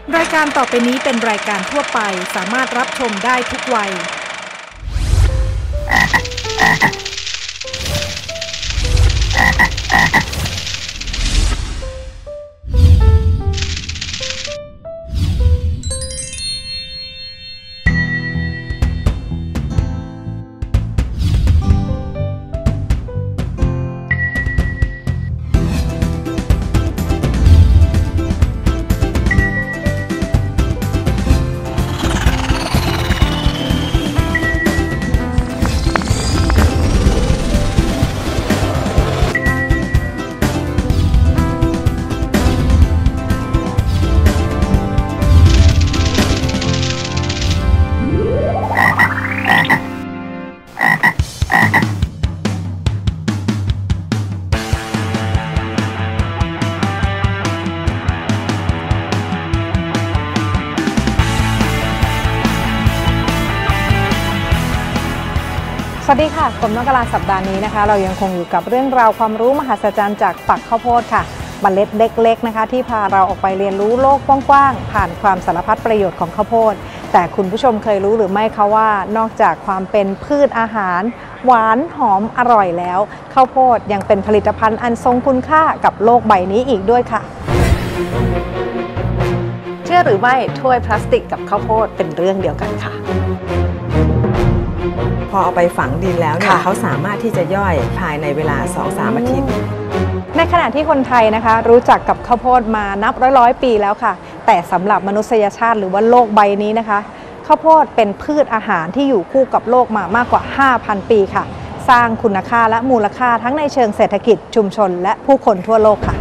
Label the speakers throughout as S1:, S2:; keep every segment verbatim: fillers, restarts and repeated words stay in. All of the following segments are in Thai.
S1: รายการต่อไปนี้เป็นรายการทั่วไปสามารถรับชมได้ทุกวัยสวัสดีค่ะกรมนกกลาสัปดาห์นี้นะคะเรายังคงอยู่กับเรื่องราวความรู้มหัศจรรย์จากฝักข้าวโพดค่ะเมล็ดเล็กๆนะคะที่พาเราออกไปเรียนรู้โลกกว้างๆผ่านความสารพัดประโยชน์ของข้าวโพดแต่คุณผู้ชมเคยรู้หรือไม่คะว่านอกจากความเป็นพืชอาหารหวานหอมอร่อยแล้วข้าวโพดยังเป็นผลิตภัณฑ์อันทรงคุณค่ากับโลกใบนี้อีกด้วยค่ะเชื่อหรือไม่ถ้วยพลาสติกกับข้าวโพดเป็นเรื่องเดียวกันค่ะ
S2: พอเอาไปฝังดินแล้วเนี่ยเขาสามารถที่จะย่อยภายในเวลา สองถึงสาม อาทิตย์
S1: ในขณะที่คนไทยนะคะรู้จักกับข้าวโพดมานับร้อยร้อยปีแล้วค่ะแต่สำหรับมนุษยชาติหรือว่าโลกใบนี้นะคะข้าวโพดเป็นพืชอาหารที่อยู่คู่กับโลกมามากกว่า ห้าพัน ปีค่ะสร้างคุณค่าและมูลค่าทั้งในเชิงเศรษฐกิจชุมชนและผู้คนทั่วโลกค่ะ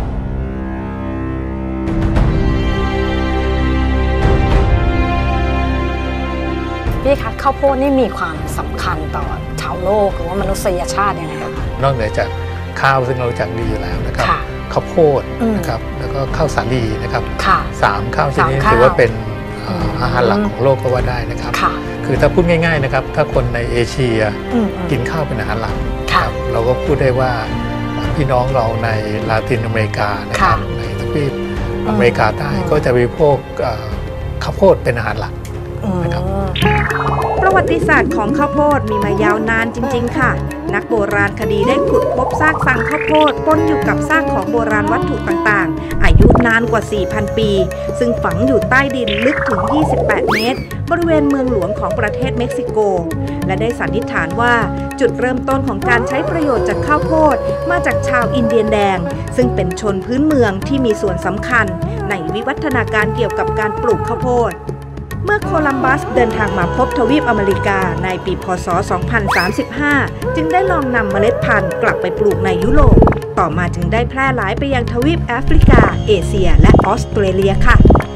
S1: พี่คะข้าวโพดนี่มีความสำคัญต่อชาวโลกหรือว่ามนุษยชาติยังไงคะ
S3: นอกเหนือจากข้าวซึ่งเราจักดีอยู่แล้วนะครับข้าวโพดนะครับแล้วก็ข้าวสาลีนะครับสามข้าวชนิดถือว่าเป็นอาหารหลักของโลกก็ว่าได้นะครับคือถ้าพูดง่ายๆนะครับถ้าคนในเอเชียกินข้าวเป็นอาหารหลักเราก็พูดได้ว่าพี่น้องเราในลาตินอเมริกานะครับในทวีปอเมริกาใต้ก็จะบริโภคข้าวโพดเป็นอาหารหลักนะครับ
S1: ประวัติศาสตร์ของข้าวโพดมีมายาวนานจริงๆค่ะนักโบราณคดีได้ขุดพบซากสังข้าวโพดปนอยู่กับซากของโบราณวัตถุต่างๆอายุนานกว่า สี่พัน ปีซึ่งฝังอยู่ใต้ดินลึกถึง ยี่สิบแปด เมตรบริเวณเมืองหลวงของประเทศเม็กซิโกและได้สันนิษฐานว่าจุดเริ่มต้นของการใช้ประโยชน์จากข้าวโพดมาจากชาวอินเดียนแดงซึ่งเป็นชนพื้นเมืองที่มีส่วนสำคัญในวิวัฒนาการเกี่ยวกับการปลูกข้าวโพดเมื่อโคลัมบัสเดินทางมาพบทวีปอเมริกาในปีพ.ศ. สองพันสามสิบห้าจึงได้ลองนำเมล็ดพันธุ์กลับไปปลูกในยุโรปต่อมาจึงได้แพร่หลายไปยังทวีปแอฟริกาเอเชียและออสเตรเลียค่ะ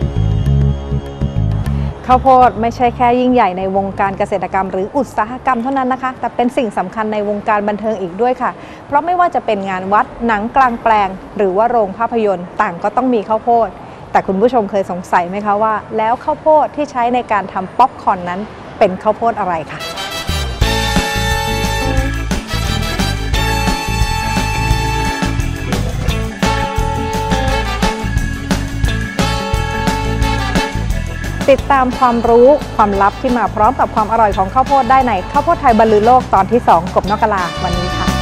S1: ข้าวโพดไม่ใช่แค่ยิ่งใหญ่ในวงการเกษตรกรรมหรืออุตสาหกรรมเท่านั้นนะคะแต่เป็นสิ่งสำคัญในวงการบันเทิงอีกด้วยค่ะเพราะไม่ว่าจะเป็นงานวัดหนังกลางแปลงหรือว่าโรงภาพยนตร์ต่างก็ต้องมีข้าวโพดแต่คุณผู้ชมเคยสงสัยไหมคะว่าแล้วข้าวโพดที่ใช้ในการทำป๊อปคอร์นนั้นเป็นข้าวโพดอะไรคะติดตามความรู้ความลับที่มาพร้อมกับความอร่อยของข้าวโพดได้ในข้าวโพดไทยบรรลือโลกตอนที่สองกบนกกะลาวันนี้ค่ะ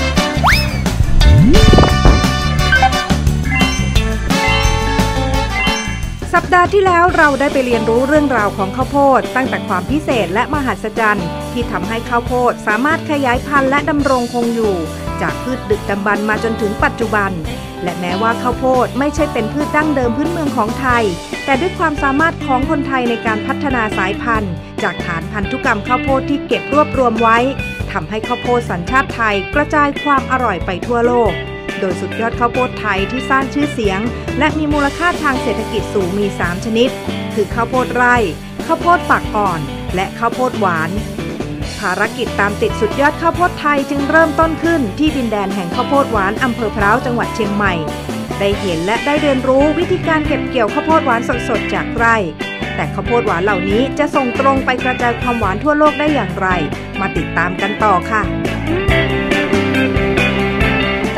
S1: สัปดาห์ที่แล้วเราได้ไปเรียนรู้เรื่องราวของข้าวโพดตั้งแต่ความพิเศษและมหัศจรรย์ที่ทำให้ข้าวโพดสามารถขยายพันธุ์และดำรงคงอยู่จากพืชดึกดำบรรพ์มาจนถึงปัจจุบันและแม้ว่าข้าวโพดไม่ใช่เป็นพืชดั้งเดิมพื้นเมืองของไทยแต่ด้วยความสามารถของคนไทยในการพัฒนาสายพันธุ์จากฐานพันธุกรรมข้าวโพดที่เก็บรวบรวมไว้ทำให้ข้าวโพดสัญชาติไทยกระจายความอร่อยไปทั่วโลกโดยสุดยอดข้าวโพดไทยที่สร้างชื่อเสียงและมีมูลค่าทางเศรษฐกิจสูงมีสามชนิดคือข้าวโพดไร่ข้าวโพดฝักอ่อนและข้าวโพดหวานภารกิจตามติดสุดยอดข้าวโพดไทยจึงเริ่มต้นขึ้นที่ดินแดนแห่งข้าวโพดหวานอำเภอพร้าวจังหวัดเชียงใหม่ได้เห็นและได้เรียนรู้วิธีการเก็บเกี่ยวข้าวโพดหวานสดๆจากไร่แต่ข้าวโพดหวานเหล่านี้จะส่งตรงไปกระจายความหวานทั่วโลกได้อย่างไรมาติดตามกันต่อค่ะจ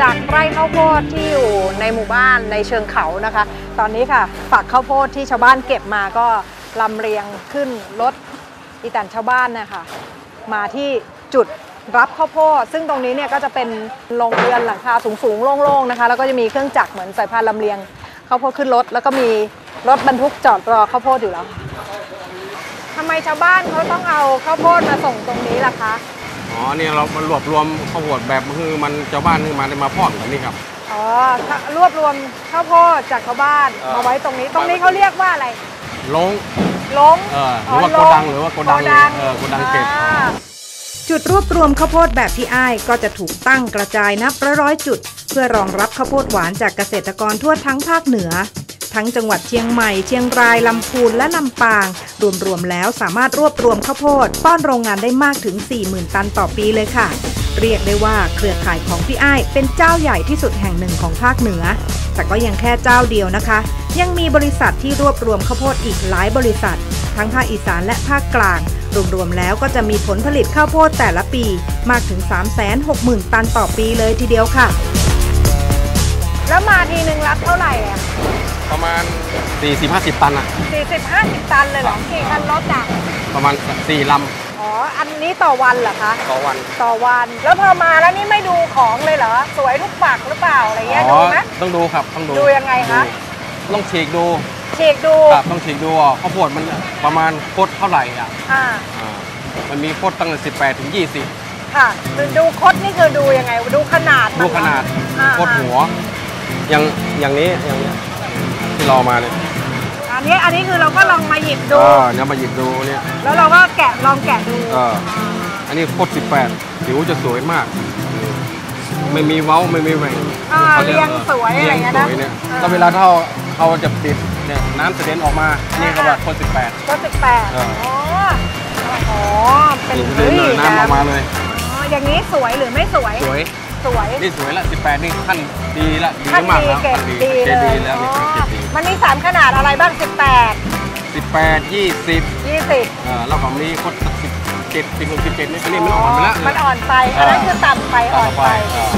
S1: จากไร่ข้าวโพดที่อยู่ในหมู่บ้านในเชิงเขานะคะ ตอนนี้ค่ะฝักข้าวโพดที่ชาวบ้านเก็บมาก็ลำเรียงขึ้นรถอีแตนชาวบ้านนะคะมาที่จุดรับข้าวโพดซึ่งตรงนี้เนี่ยก็จะเป็นโรงเรือนหลังคาสูงๆโล่งๆนะคะแล้วก็จะมีเครื่องจักรเหมือนสายพานลำเลียงข้าวโพดขึ้นรถแล้วก็มีรถบรรทุกจอดรอข้าวโพดอยู่แล้วทำไมชาวบ้านเขาต้องเอาข้าวโพดมาส่งตรงนี้ล่ะคะ
S4: อ๋อเนี่ยเรามารวบรวมข้าวโพดแบบคือมันชาวบ้านคือมาได้มาพร้อมกันนี่ครับ
S1: อ๋อรวบรวมข้าวโพดจากชาวบ้านมาไว้ตรงนี้ตรงนี้เขาเรียกว่าอะไร
S4: ลง
S1: ลง
S4: เออหรือว่าโกดังหรือว่าโกดังเออโกดังเก็บ
S1: จุดรวบรวมข้าวโพดแบบพี่อ้ายก็จะถูกตั้งกระจายนับร้อยจุดเพื่อรองรับข้าวโพดหวานจากเกษตรกรทั่วทั้งภาคเหนือทั้งจังหวัดเชียงใหม่เชียงรายลำพูนและลำปางรวมๆแล้วสามารถรวบรวมข้าวโพดป้อนโรงงานได้มากถึง สี่หมื่น ตันต่อปีเลยค่ะเรียกได้ว่าเครือข่ายของพี่อ้ายเป็นเจ้าใหญ่ที่สุดแห่งหนึ่งของภาคเหนือแต่ก็ยังแค่เจ้าเดียวนะคะยังมีบริษัทที่รวบรวมข้าวโพดอีกหลายบริษัททั้งภาคอีสานและภาคกลางรวมๆแล้วก็จะมีผลผลิตข้าวโพดแต่ละปีมากถึง สามแสนหกหมื่น ตันต่อปีเลยทีเดียวค่ะแล้วมาทีนึงรับเท่าไหร่อ่ะ
S4: ประมาณ สี่สิบห้าสิบ ตันอ่ะ
S1: สี่สิบห้าสิบ ตันเลยเหรอกี่คันรถอ่ะ
S4: ประมาณสี่ลำ
S1: อ๋ออันนี้ต่อวันเหรอคะ
S4: ต่อวัน
S1: ต่อวันแล้วพอมาแล้วนี่ไม่ดูของเลยเหรอสวยทุกฝักหรือเปล่าอะไรเงี้ยดูไหม
S4: ต้องดูครับต้องดู
S1: ดูยังไงคะ
S4: ต้องฉีกดู
S1: ฉีกดู
S4: ครับต้องฉีกดูข้าวโพดมันประมาณโคตรเท่าไหร่อ่ะอ่ามันมีโคตรตั้งแต่สิบแปดถึงยี่สิบ
S1: ค่ะดูโคตรนี่คือดูยังไงดูขนาด
S4: ดูขนาดโคตรหัวอย่างอย่างนี้อย่างนี้ที่เรามาเนี่ย
S1: อันนี้อันนี้คือเราก็ลองมาหยิบดู
S4: อ่าเนี่ยมาหยิบดูเนี่ย
S1: แล้วเราก็แกะลองแกะดู
S4: อ่าอันนี้โคตรสิบแปดผิวจะสวยมากไม่มีเว้าไม่มีแหว่ง
S1: เรียงสวยอะไรเงี้ยนะ
S4: แล้วเวลาเท่าเขาจะติดเนี่ยน้ำเสด็จออกมานี่ก็แบบโคตรสิบแปด
S1: โคตรสิบแปดอ๋ออ๋อเป็น
S4: เฮ้ยน้ำออกมาเลย
S1: อ๋ออย่างนี้สวยหรือไม่สวย
S4: สวย
S1: สวย
S4: นี่สวยละสิบแปดนี่ขั้นดีละดีมากแล้ว
S1: ขั้นดีดีแล้วมันมีสามขนาดอะไรบ้างสิบแปด
S4: สิบแปดยี่สิบ
S1: ยี่สิบ
S4: เออแล้วของนี้โคตรสิบเจ็ดสิบหกสิบเจ็ดนี่อันนี้มันอ่อนไปแล้ว
S1: มันอ่อนไปอันนั้นคือต่ำไปอ่อนไป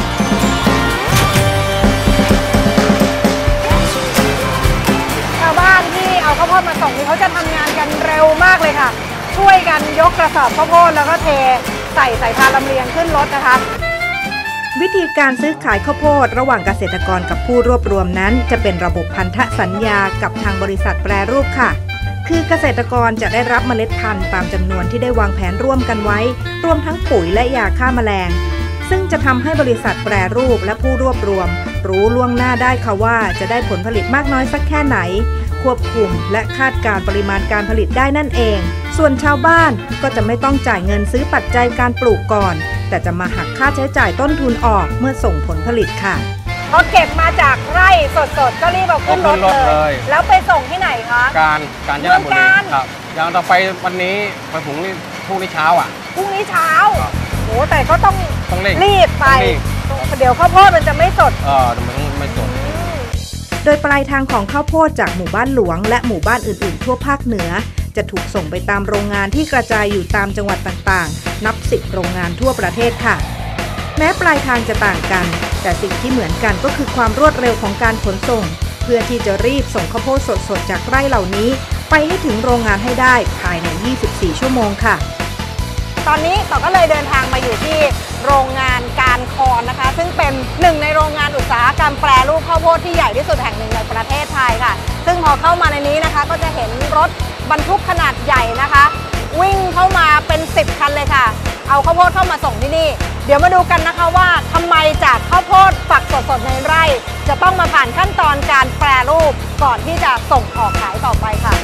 S1: ชาวบ้านที่เอาข้าวโพดมาส่งนี่เขาจะทำงานกันเร็วมากเลยค่ะช่วยกันยกกระสอบข้าวโพดแล้วก็เทใส่ใส่พานลำเลียงขึ้นรถนะคะวิธีการซื้อขายข้าวโพดระหว่างเกษตรกรกับผู้รวบรวมนั้นจะเป็นระบบพันธสัญญากับทางบริษัทแปรรูปค่ะคือเกษตรกรจะได้รับเมล็ดพันธุ์ตามจำนวนที่ได้วางแผนร่วมกันไว้รวมทั้งปุ๋ยและยาฆ่าแมลงซึ่งจะทำให้บริษัทแปรรูปและผู้รวบรวมรู้ล่วงหน้าได้ค่ะว่าจะได้ผลผลิตมากน้อยสักแค่ไหนควบคุมและคาดการปริมาณการผลิตได้นั่นเองส่วนชาวบ้านก็จะไม่ต้องจ่ายเงินซื้อปัจจัยการปลูกก่อนแต่จะมาหักค่าใช้จ่ายต้นทุนออกเมื่อส่งผลผลิตค่ะพอเก็บมาจากไร่สดๆก็รีบเอาขึ้นรถเลยแล้วไปส่งที่ไหนคะ
S4: การการยาบุรีครับอย่างเราไปวันนี้ไปถึงนี่พรุ่งนี้เช้าอ่ะ
S1: พรุ่งนี้เช้าโอ้แต่ก็ต้องรีบไปเดี๋ยวข้าวโพดมันจะไม่สด
S4: เออมันไม่สด
S1: โดยปลายทางของข้าวโพดจากหมู่บ้านหลวงและหมู่บ้านอื่นๆทั่วภาคเหนือจะถูกส่งไปตามโรงงานที่กระจายอยู่ตามจังหวัดต่างๆนับสิบโรงงานทั่วประเทศค่ะแม้ปลายทางจะต่างกันแต่สิ่งที่เหมือนกันก็คือความรวดเร็วของการขนส่งเพื่อที่จะรีบส่งข้าวโพดสดๆจากไร่เหล่านี้ไปให้ถึงโรงงานให้ได้ภายในยี่สิบสี่ชั่วโมงค่ะตอนนี้ต่อก็เลยเดินทางมาอยู่ที่โรงงานการคอนนะคะซึ่งเป็นหนึ่งในโรงงานอุตสาหกรรมแปรรูปข้าวโพดที่ใหญ่ที่สุดแห่งหนึ่งในประเทศไทยค่ะซึ่งพอเข้ามาในนี้นะคะก็จะเห็นรถบรรทุกขนาดใหญ่นะคะวิ่งเข้ามาเป็นสิบคันเลยค่ะเอาข้าวโพดเข้ามาส่งที่นี่เดี๋ยวมาดูกันนะคะว่าทำไมจากข้าวโพดฝักสดๆในไร่จะต้องมาผ่านขั้นตอนการแปรรูปก่อนที่จะส่งออกขายต่อไปค่ะ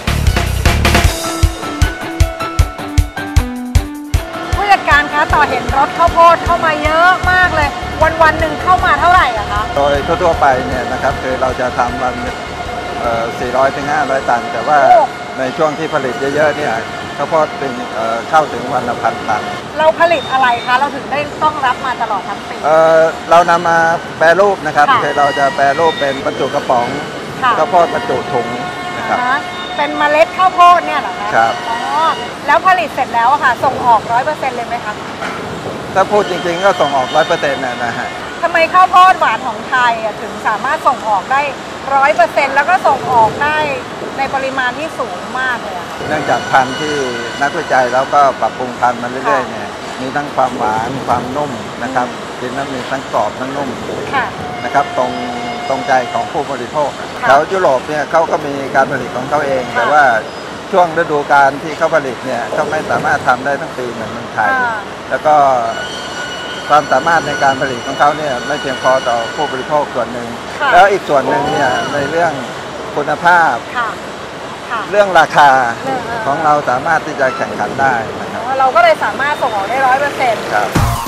S1: ผู้จัดการคะต่อเห็นรถข้าวโพดเข้ามาเยอะมากเลยวันวันหนึ่งเข้ามาเท่าไหร่อะคะ
S5: โดยทั่วๆไปเนี่ยนะครับคือเราจะทำวันสี่ร้อยถึงห้าร้อยตันแต่ว่าในช่วงที่ผลิตเยอะๆเนี่ยข้าวโพดถึงเข้าถึงวันละพันตัน
S1: เราผลิตอะไรคะเราถึงได้ต้องรับมาตลอดทั้งปี
S5: เรานำมาแปรรูปนะครับคือเราจะแปรรูปเป็นบรรจุกระป๋องข้าวโพดบรรจุถุงนะครับ
S1: เป็นเมล็ดข้าวโพดเนี่ยเหรอคะ
S5: ครับ
S1: อ๋อแล้วผลิตเสร็จแล้วค่ะส่งออกร้อยเปอร์เซ็นต์เลยไหมคะ
S5: ถ้าพูดจริงๆก็ส่งออกร้อยเปอร์เซ็นต์นะฮะ
S1: ทำไมข้าวโพดหวานของไทยถึงสามารถส่งออกได้ร้อยเปอร์เซ็นต์แล้วก็ส่งออกได้ในปริมาณที่สูงมากเลยเนื่
S5: องจากพันธุ์ที่นักวิจัยแล้วก็ปรับปรุงพันธุ์มาเรื่อยๆเนี่ยมีทั้งความหวานความนุ่มนะครับกินแล้วมีทั้งกรอบทั้งนุ่มนะครับตรงตรงใจของผู้บริโภคแถวยุโรปเนี่ยเขาก็มีการผลิตของเขาเองแต่ว่าช่วงฤดูกาลที่เขาผลิตเนี่ยเขาไม่สามารถทำได้ทั้งปีเหมือนเมืองไทยแล้วก็ความสามารถในการผลิตของเขาเนี่ยไม่เพียงพอต่อผู้บริโภคส่วนหนึ่งแล้วอีกส่วนหนึ่งเนี่ยในเรื่องคุณภาพเรื่องราคาของเราสามารถที่จะแข่งขันได้นะครับ
S1: เราก็เลยสามารถส่งออกได้ร้อยเปอร์เซ็นต์
S5: ครับ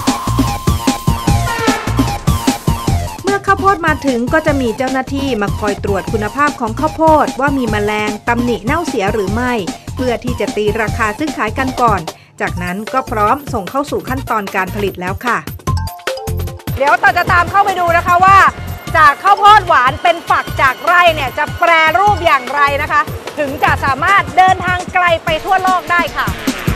S1: เมื่อข้าวโพดมาถึงก็จะมีเจ้าหน้าที่มาคอยตรวจคุณภาพของข้าวโพดว่ามีแมลงตำหนิเน่าเสียหรือไม่เพื่อที่จะตีราคาซื้อขายกันก่อนจากนั้นก็พร้อมส่งเข้าสู่ขั้นตอนการผลิตแล้วค่ะเดี๋ยวต่อจะตามเข้าไปดูนะคะว่าจากข้าวโพดหวานเป็นฝักจากไร่เนี่ยจะแปรรูปอย่างไรนะคะถึงจะสามารถเดินทางไกลไปทั่วโลกได้ค่ะ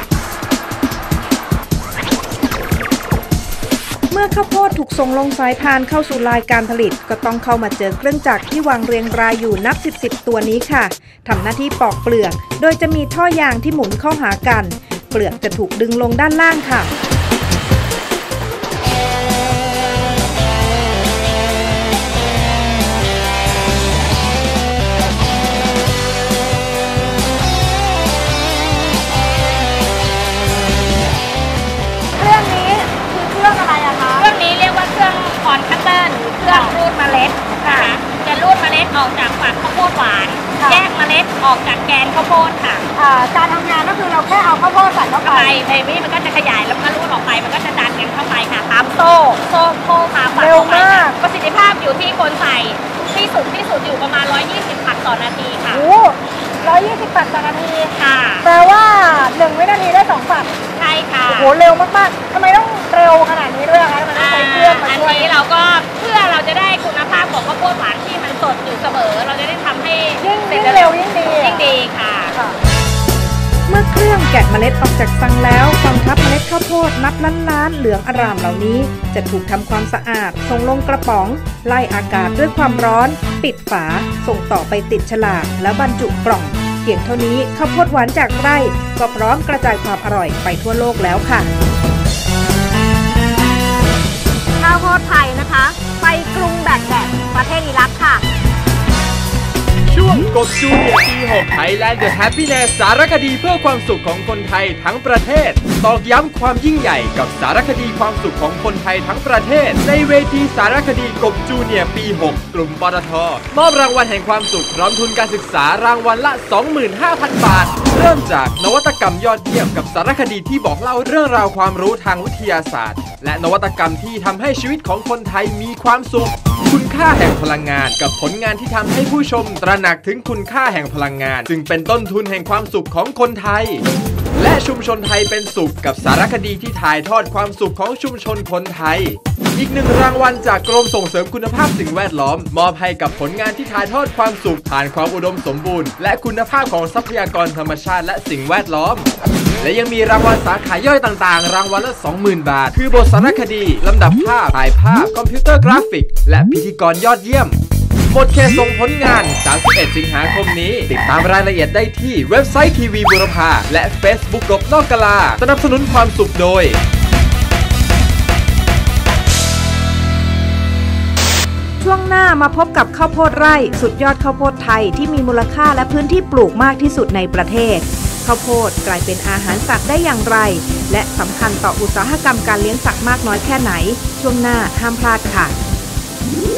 S1: เมื่อข้าวโพดถูกส่งลงสายพานเข้าสู่ลายการผลิตก็ต้องเข้ามาเจอเครื่องจักรที่วางเรียงรายอยู่นับสิบสิบตัวนี้ค่ะทำหน้าที่ปอกเปลือกโดยจะมีท่อยางที่หมุนเข้าหากันเปลือกจะถูกดึงลงด้านล่างค่ะเครื่องนี้คือเครื่องอะไรอะคะ
S6: เครื่องนี้เรียกว่าเครื่องคอนคัตเตอร์หรือเครื่องรูดเมล็ดนะคะจะรูดเมล็ดออกจากฝักข้าวโพดหวานแยกเมล็ดออกจากแกนข้าวโพดค่ะ
S1: การทำงานก็คือเราแค่เอาข้าวโพดใส่เข้าไป
S6: เบบี้มันก็จะขยายแล้วก็รูดออกไปมันก็จะดันกันเข้าไปค่ะตามโซ่โซ่โซ่พาฝัก
S1: เร็วมาก
S6: ประสิทธิภาพอยู่ที่คนใส่ที่สุดที่สุดอยู่ประมาณหนึ่งร้อยยี่สิบฝักต่อนาทีค่ะ
S1: โอ้ร้อยยี่สิบฝักต่อนาที
S6: ค่ะ
S1: แปลว่าหนึ่งวินาทีได้สองฝัก
S6: ใช่ค่ะ
S1: โอ้โหเร็วมากๆทำไมต้องเร็วขนาดนี้ด้วยคะมันต้องใช้เครื่องมาช่วย
S6: อันนี้เราก็เพื่อเราจะได้คุณภาพของข้าวโพดหวานที่มันสดอยู่เสมอเราจะได้ทำให้
S1: ยิ่งเร็วยิ่งดี
S6: ยิ่งดีค่ะ
S1: เมื่อเครื่องแกะเมล็ดออกจากซังแล้วกองทัพเมล็ดข้าวโพดนับล้านๆเหลืองอร่ามเหล่านี้จะถูกทำความสะอาดส่งลงกระป๋องไล่อากาศด้วยความร้อนปิดฝาส่งต่อไปติดฉลากแล้วบรรจุกล่องเพียงเท่านี้ข้าวโพดหวานจากไร่ก็พร้อมกระจายความอร่อยไปทั่วโลกแล้วค่ะข้าวโพดไทยนะคะไปกรุงแบกแดดประเทศอิรักค่ะ
S7: ช่วงกบจูเนียร์ปีหก Thailand The Happiness สารคดีเพื่อความสุขของคนไทยทั้งประเทศตอกย้ำความยิ่งใหญ่กับสารคดีความสุขของคนไทยทั้งประเทศในเวทีสารคดีกบจูเนียร์ปีหกกลุ่มปตท.มอบรางวัลแห่งความสุขพร้อมทุนการศึกษารางวัลละ สองหมื่นห้าพัน บาทเริ่มจากนวัตกรรมยอดเยี่ยมกับสารคดีที่บอกเล่าเรื่องราวความรู้ทางวิทยาศาสตร์และนวัตกรรมที่ทำให้ชีวิตของคนไทยมีความสุขคุณค่าแห่งพลังงานกับผลงานที่ทำให้ผู้ชมตระหนักถึงคุณค่าแห่งพลังงานจึงเป็นต้นทุนแห่งความสุขของคนไทยและชุมชนไทยเป็นสุขกับสารคดีที่ถ่ายทอดความสุขของชุมชนคนไทยอีกหนึ่งรางวัลจากกรมส่งเสริมคุณภาพสิ่งแวดล้อมมอบให้กับผลงานที่ถ่ายทอดความสุขผ่านความอุดมสมบูรณ์และคุณภาพของทรัพยากรธรรมชาติและสิ่งแวดล้อมและยังมีรางวัลสาขาย่อยต่างๆรางวัลละ สองหมื่น บาทคือบทสารคดีลำดับภาพถ่ายภาพคอมพิวเตอร์กราฟิกและพิธีกรยอดเยี่ยมหมดเขตส่งผลงานสามสิบเอ็ดสิงหาคมนี้ติดตามรายละเอียดได้ที่เว็บไซต์ทีวีบุรพาและ Facebook กบนอกกะลาสนับสนุนความสุขโดย
S1: ช่วงหน้ามาพบกับข้าวโพดไร่สุดยอดข้าวโพดไทยที่มีมูลค่าและพื้นที่ปลูกมากที่สุดในประเทศข้าวโพดกลายเป็นอาหารสัตว์ได้อย่างไรและสำคัญต่ออุตสาหกรรมการเลี้ยงสัตว์มากน้อยแค่ไหนช่วงหน้าห้ามพลาดค่ะ